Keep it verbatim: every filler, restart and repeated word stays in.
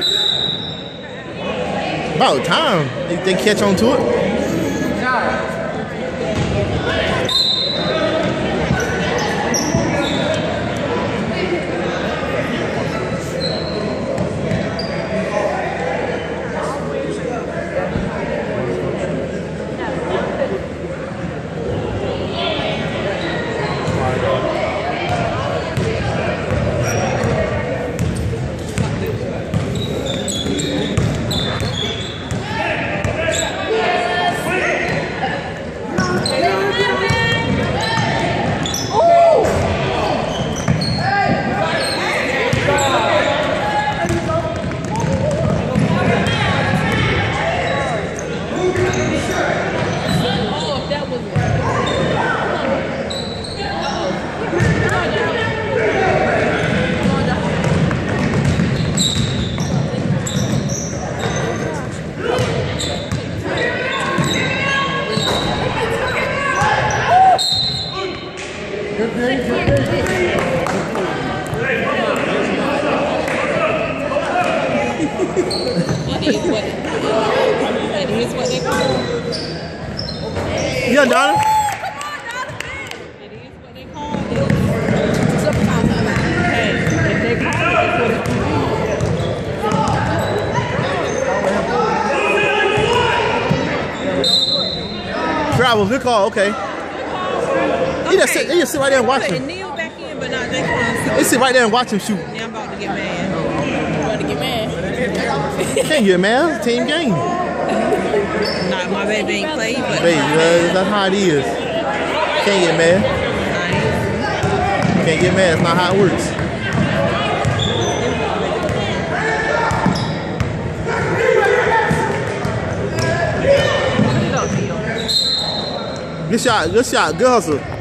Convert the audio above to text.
About time they, they catch on to it. Yeah, Donna. It is what they call it. Sometimes, hey, if they call it, it's what it Travel, good call, okay. okay. He just sit, he just sit right there and watch him. Kneel back in, but not that They sit right there and watch him shoot. Yeah, I'm about to get mad. I'm about to get mad. Can't get mad, it's a team game. Not my baby ain't played, but Baby, uh, that's how it is. Can't get mad. Can't get mad, it's not how it works. Good shot, good shot, good hustle.